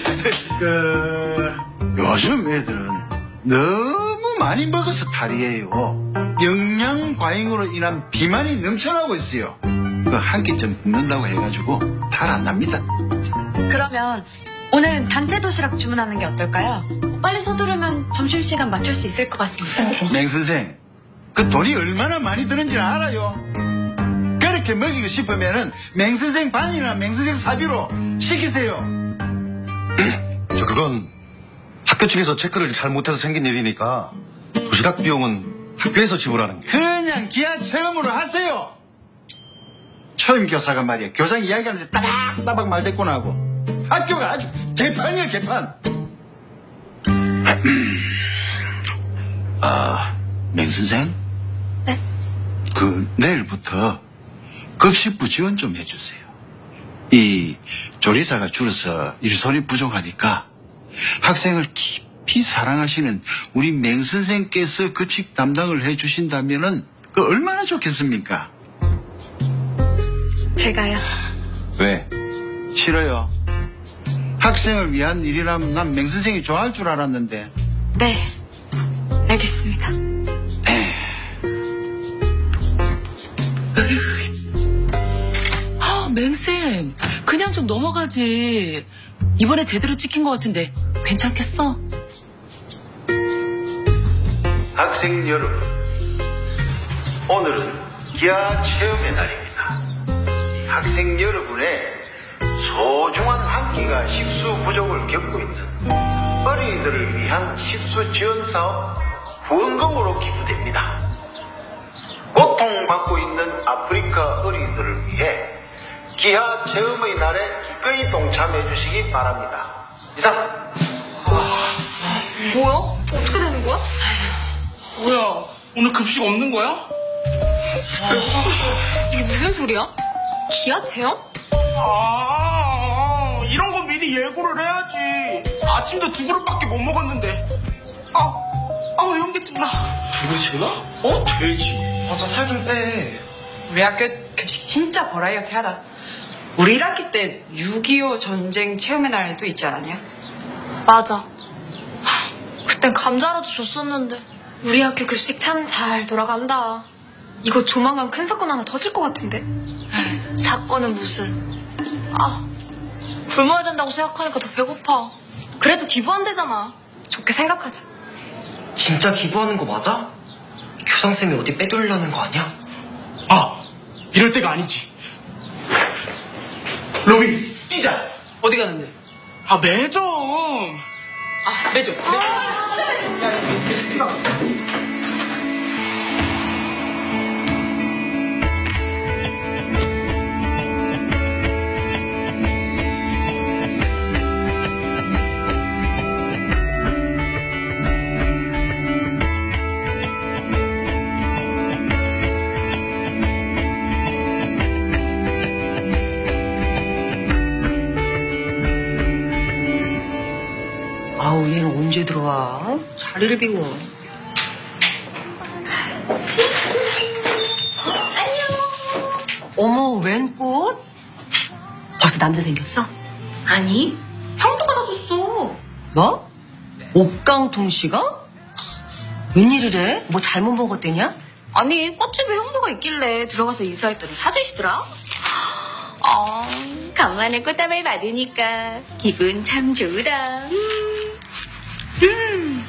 그 요즘 애들은 너무 많이 먹어서 탈이에요. 영양 과잉으로 인한 비만이 넘쳐나고 있어요. 그 한 끼쯤 굶는다고 해가지고 탈 안 납니다. 그러면 오늘은 단체 도시락 주문하는 게 어떨까요? 빨리 서두르면 점심시간 맞출 수 있을 것 같습니다. 맹 선생, 그 돈이 얼마나 많이 드는지 알아요? 그렇게 먹이고 싶으면은 맹 선생 반이나 맹 선생 사비로 시키세요. 저 그건 학교 측에서 체크를 잘 못해서 생긴 일이니까 도시락 비용은 학교에서 지불하는 게. 그냥 기아 체험으로 하세요. 처임 교사가 말이야, 교장 이야기하는데 따박따박 말대꾸나 하고 학교가 아주 개판이야, 개판. 아, 맹 선생? 네? 그 내일부터 급식부 지원 좀 해주세요. 이 조리사가 줄어서 일손이 부족하니까 학생을 깊이 사랑하시는 우리 맹 선생께서 급식 담당을 해주신다면은 그 얼마나 좋겠습니까? 제가요. 왜? 싫어요. 학생을 위한 일이라면 난 맹선생이 좋아할 줄 알았는데. 네, 알겠습니다. 아, 맹쌤, 그냥 좀 넘어가지. 이번에 제대로 찍힌 것 같은데 괜찮겠어? 학생 여러분, 오늘은 기아 체험의 날입니다. 학생 여러분의 소중한 한 끼가 식수 부족을 겪고 있는 어린이들을 위한 식수 지원 사업 후원금으로 기부됩니다. 고통받고 있는 아프리카 어린이들을 위해 기아 체험의 날에 기꺼이 동참해 주시기 바랍니다. 이상. 뭐야? 어떻게 되는 거야? 뭐야, 오늘 급식 없는 거야? 이게 무슨 소리야? 기아 체험? 아, 이런 거 미리 예고를 해야지. 아침도 두 그릇밖에 못 먹었는데. 아, 아, 현기증나. 두 그릇이구나? 어? 돼지. 맞아, 살 좀 빼. 우리 학교 급식 진짜 버라이어티하다. 우리 일 학기 때 육이오 전쟁 체험의 날도 있지 않았냐? 맞아. 하, 그땐 감자라도 줬었는데. 우리 학교 급식 참 잘 돌아간다. 이거 조만간 큰 사건 하나 터질 것 같은데? 사건은 무슨. 아, 굶어야 된다고 생각하니까 더 배고파. 그래도 기부한대잖아. 좋게 생각하자. 진짜 기부하는 거 맞아? 교장쌤이 어디 빼돌리려는 거 아니야? 아, 이럴 때가 아니지. 로비, 뛰자. 어디 가는데? 아, 매점. 아, 매점. 매점. 야, 매점 들어가. 아우, 얘는 언제 들어와? 자리를 비고. 안녕. 어머, 웬 꽃? 벌써 남자 생겼어? 아니, 형도가 사줬어. 뭐? 옥강통 씨가? 웬일이래? 뭐 잘못 먹었대냐? 아니, 꽃집에 형도가 있길래 들어가서 인사했더니 사주시더라. 어, 간만에 꽃다발 받으니까 기분 참 좋다. 음.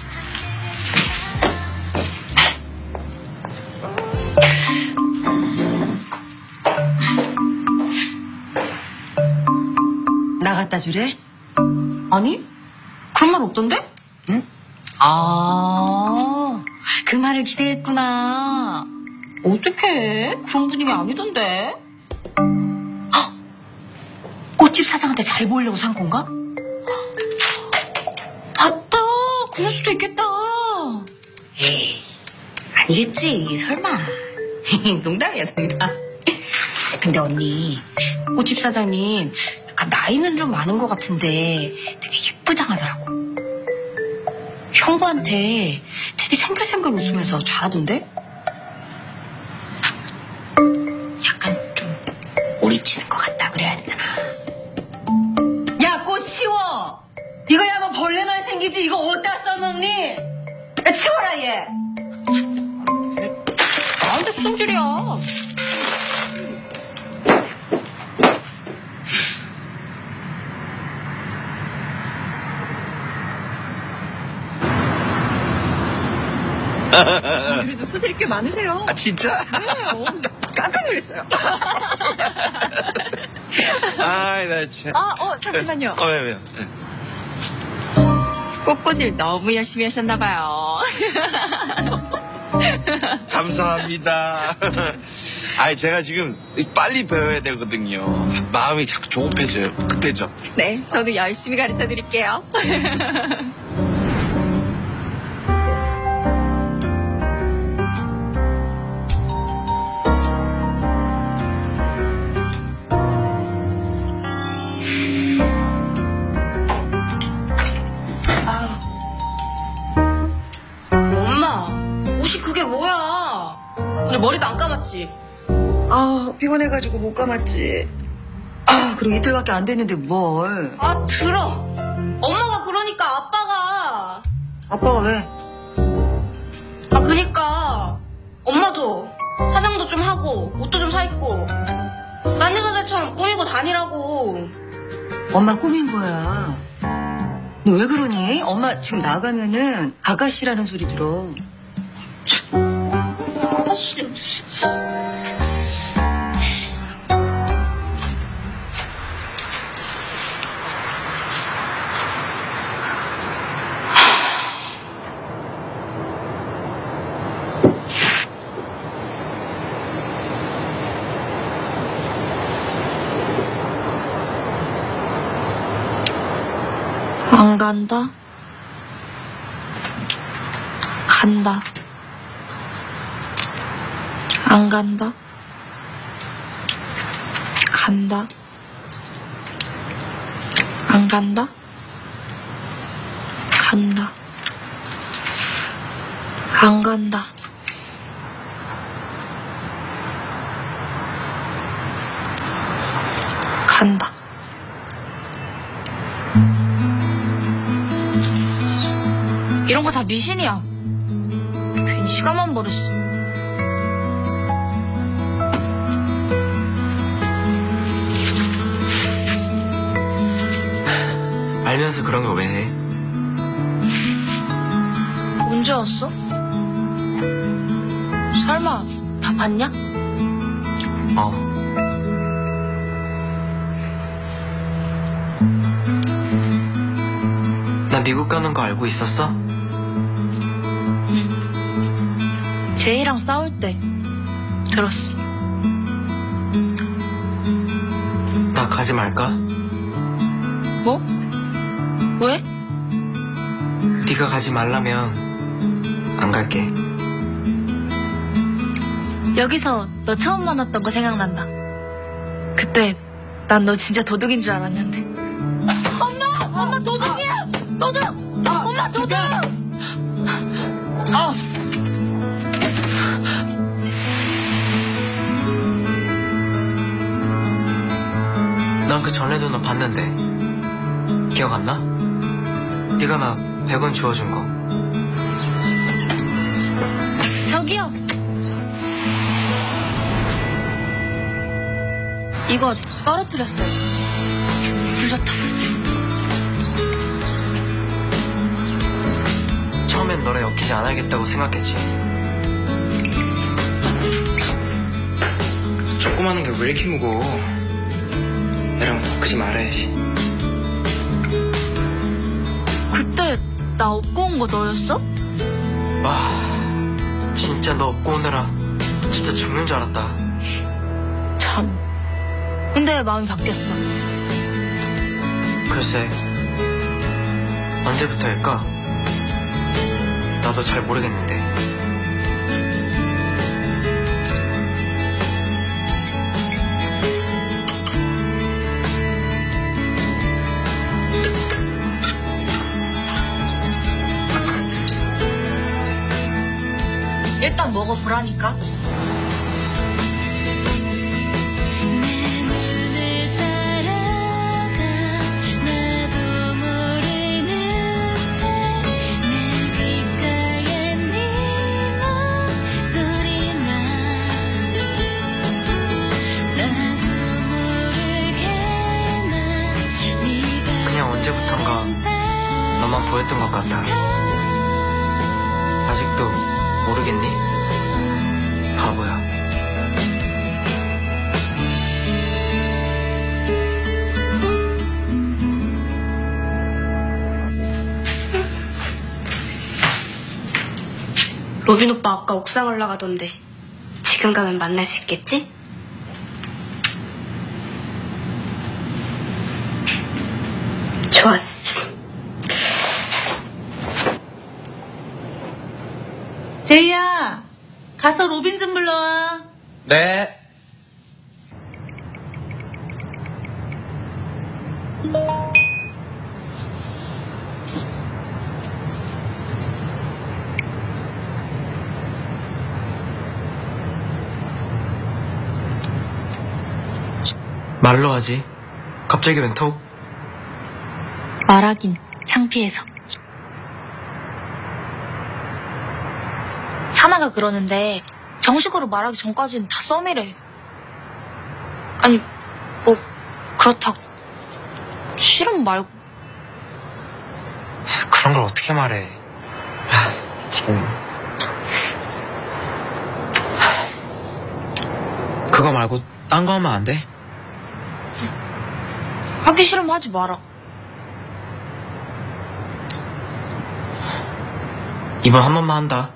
나 갖다 주래? 아니, 그런 말 없던데? 응? 아, 그 말을 기대했구나. 어떡해? 그런 분위기 아니던데. 헉! 꽃집 사장한테 잘 보이려고 산 건가? 맞다. 그럴 수도 있겠다. 에이, 아니겠지. 설마. 농담이야, 농담. 근데 언니, 꽃집 사장님 약간 나이는 좀 많은 것 같은데 되게 예쁘장하더라고. 형부한테 되게 생글생글 웃으면서 잘하던데? 약간 좀 꼬리치는 것 같다 그래야 되나? 야, 꽃 치워! 이거야 뭐 벌레만 생기지 이거 어디다 써먹니? 야, 치워라 얘! 나한테 승질이야. 그래도 소질이 꽤 많으세요. 아, 진짜? 네, 어, 깜짝 놀랐어요. 아이, 나 참. 아, 어, 잠시만요. 어, 왜요, 왜요? 꽃꽂이를 너무 열심히 하셨나봐요. 감사합니다. 아이, 제가 지금 빨리 배워야 되거든요. 마음이 자꾸 조급해져요. 그때죠. 네, 저도 열심히 가르쳐 드릴게요. 엄마, 옷이 그게 뭐야? 오늘 머리도 안 감았지? 아, 피곤해가지고 못 감았지. 아, 아, 그리고 이틀밖에 안 됐는데 뭘. 아, 들어. 엄마가 그러니까 아빠가. 아빠가 왜? 아, 그니까 엄마도 화장도 좀 하고 옷도 좀 사입고 난쟁아들처럼 꾸미고 다니라고. 엄마 꾸민 거야. 너 왜 그러니? 엄마 지금 나가면은 아가씨라는 소리 들어. 아가씨 무슨. 안 간다. 간다. 안 간다. 간다. 안 간다. 간다. 안 간다. 간다. 이런 거 다 미신이야. 괜히 시간만 버렸어. 알면서 그런 거 왜 해? 언제 왔어? 설마 다 봤냐? 어. 나 미국 가는 거 알고 있었어? 제이랑 싸울 때 들었어. 나 가지 말까? 뭐? 왜? 네가 가지 말라면 안 갈게. 여기서 너 처음 만났던 거 생각난다. 그때 난 너 진짜 도둑인 줄 알았는데. 엄마! 엄마 도둑이야! 도둑! 엄마 도둑! 아! 난 그 전에도 너 봤는데 기억 안 나? 네가 나 백 원 주워준 거. 저기요. 이거 떨어뜨렸어요. 늦었다. 처음엔 너를 엮이지 않아야겠다고 생각했지. 조그마한 게 왜 이렇게 무거워? 애랑 엮지 말아야지. 그때 나 업고 온 거 너였어? 와, 진짜 너 업고 오느라 진짜 죽는 줄 알았다. 참. 근데 왜 마음이 바뀌었어? 글쎄, 언제부터일까? 나도 잘 모르겠는데. 일단 먹어보라니까. 그냥 언제부턴가 너만 보였던 것 같아. 아직도 모르겠니? 바보야. 로빈 오빠 아까 옥상 올라가던데 지금 가면 만날 수 있겠지? 좋았어. 제이야, 가서 로빈 좀 불러와. 네. 말로 하지. 갑자기 웬 톡? 말하긴 창피해서. 사나가 그러는데 정식으로 말하기 전까지는 다 썸이래. 아니 뭐 그렇다고 싫으면 말고. 그런 걸 어떻게 말해. 아, 참. 그거 말고 딴 거 하면 안 돼? 하기 싫으면 하지 마라. 이번 한 번만 한다.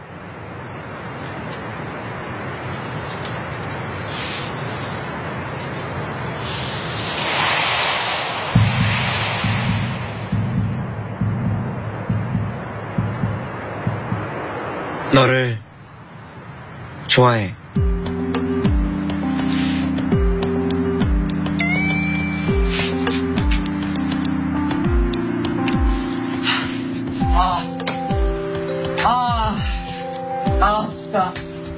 너를 좋아해. 아, 아, 아, 진짜.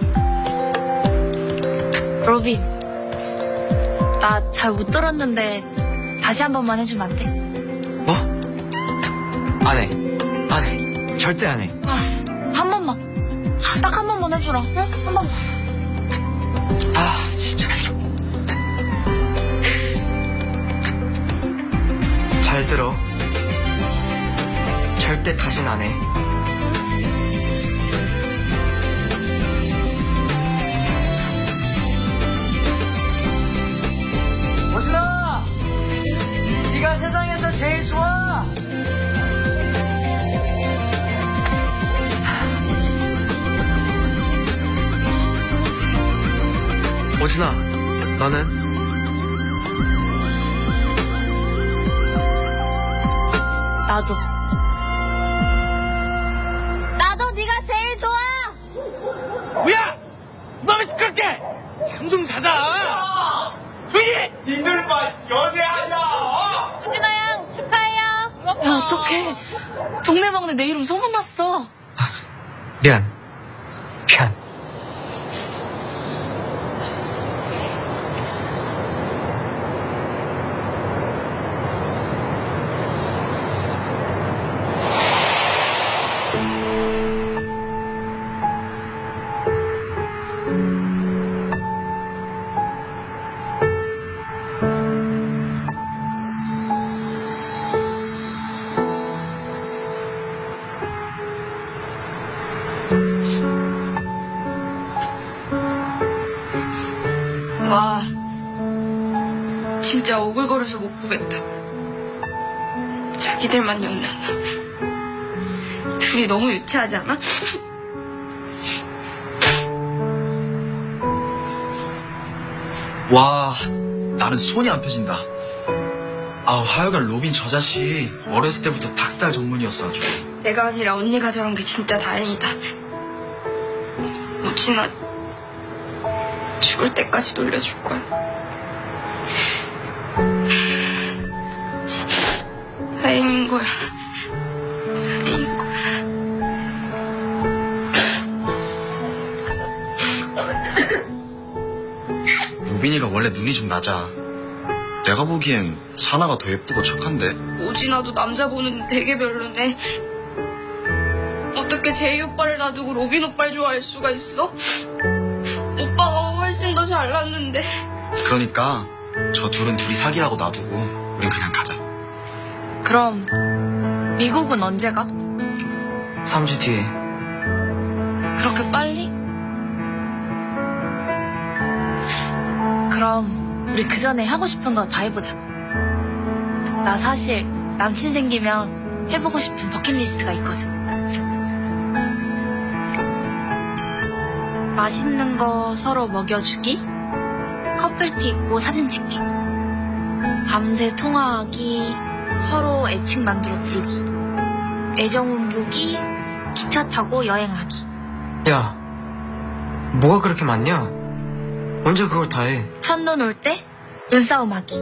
로빈, 나 잘 못 들었는데 다시 한 번만 해주면 안 돼? 뭐? 안 해. 안 해. 절대 안 해. 아, 한 번만. 딱 한 번만 해주라. 응? 한 번만. 아, 진짜. 잘 들어. 절대 다신 안 해. 오진아! 네가 세상에서 제일 좋아! 오진아, 너는? 나도. 나도 네가 제일 좋아! 뭐야! 너무 시끄럽게! 잠 좀 자자! 조용히! 니들 봐, 연애한다! 우진아 양 축하해요. 야 어떡해. 동네방네 내 이름 소문났어. 미안. 미안. 와, 진짜 오글거려서 못 보겠다. 자기들만 연애하나. 둘이 너무 유치하지 않아? 와, 나는 손이 안 펴진다. 아, 하여간 로빈 저 자식 어렸을 때부터 닭살 전문이었어 아주. 내가 아니라 언니가 저런 게 진짜 다행이다. 우진아, 죽을 때까지 놀려줄 거야. 그치. 다행인 거야. 다행인 거야. 로빈이가 원래 눈이 좀 낮아. 내가 보기엔 사나가 더 예쁘고 착한데. 우진아도 남자 보는 되게 별로네. 어떻게 제이 오빠를 놔두고 로빈 오빠를 좋아할 수가 있어? 오빠가 훨씬 더 잘났는데. 그러니까 저 둘은 둘이 사귀라고 놔두고 우린 그냥 가자. 그럼 미국은 언제 가? 삼 주 뒤에. 그렇게 빨리? 그럼 우리 그 전에 하고 싶은 거 다 해보자. 나 사실 남친 생기면 해보고 싶은 버킷리스트가 있거든. 맛있는 거 서로 먹여주기, 커플티 입고 사진 찍기, 밤새 통화하기, 서로 애칭 만들어 부르기, 애정운 보기, 기차 타고 여행하기. 야, 뭐가 그렇게 많냐? 언제 그걸 다 해? 첫눈 올 때 눈싸움 하기.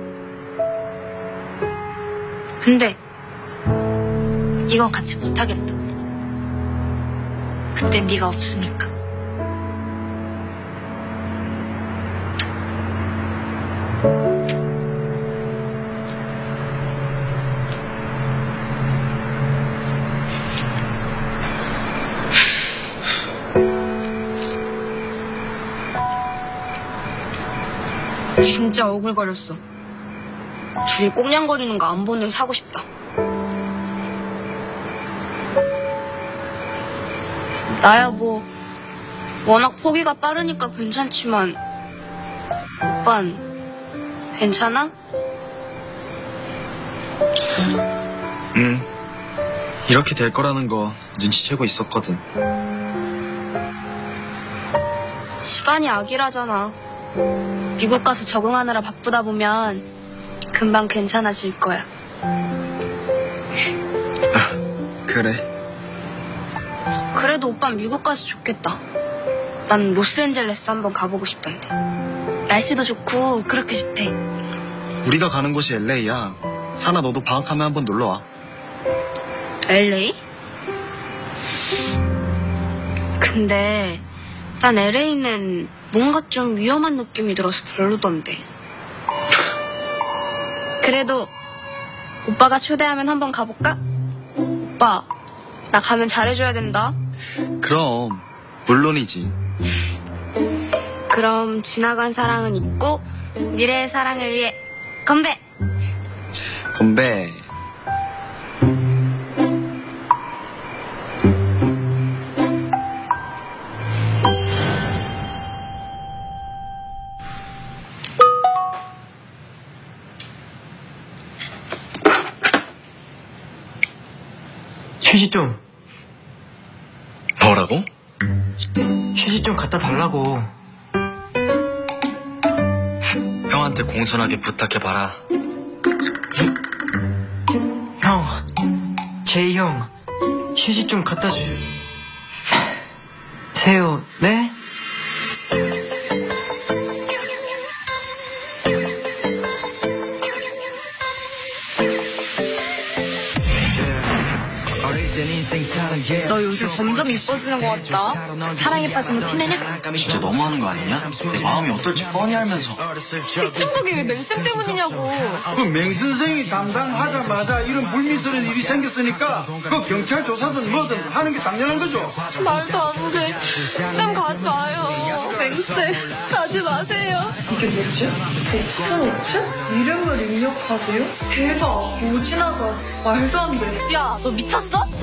근데 이건 같이 못하겠다. 그땐 네가 없으니까. 진짜 오글거렸어. 둘이 꽁냥거리는 거 안 보는 사고 싶다. 나야 뭐 워낙 포기가 빠르니까 괜찮지만 오빤 괜찮아? 응. 이렇게 될 거라는 거 눈치채고 있었거든. 시간이 악이라잖아. 미국 가서 적응하느라 바쁘다 보면 금방 괜찮아질 거야. 그래. 그래도 오빤 미국 가서 좋겠다. 난 로스앤젤레스 한번 가보고 싶던데. 날씨도 좋고 그렇게 좋대. 우리가 가는 곳이 엘에이야. 사나 너도 방학하면 한번 놀러 와. 엘에이? 근데 난 엘에이는 뭔가 좀 위험한 느낌이 들어서 별로던데. 그래도 오빠가 초대하면 한번 가볼까? 오빠, 나 가면 잘해줘야 된다. 그럼 물론이지. 그럼 지나간 사랑은 잊고 미래의 사랑을 위해 건배! 건배. 휴지 좀. 뭐라고? 휴지 좀 갖다 달라고. 형한테 공손하게 부탁해봐라. 형, 제이 형, 휴지 좀 갖다 주. 세요, 네? 너 요즘 점점 이뻐지는 것 같다. 사랑에 빠지면 티내냐? 진짜 너무하는 거 아니냐? 내 마음이 어떨지 뻔히 알면서. 식중독이 왜 맹쌤 때문이냐고. 그 맹선생이 담당하자마자 이런 불미스러운 일이 생겼으니까 그 경찰 조사든 뭐든 하는 게 당연한 거죠. 말도 안 돼. 쌤 가지 마요. 맹쌤 가지 마세요. 이게 뭐지? 복수노트? 이름을 입력하세요? 대박. 오지나가. 말도 안 돼. 야, 너 미쳤어?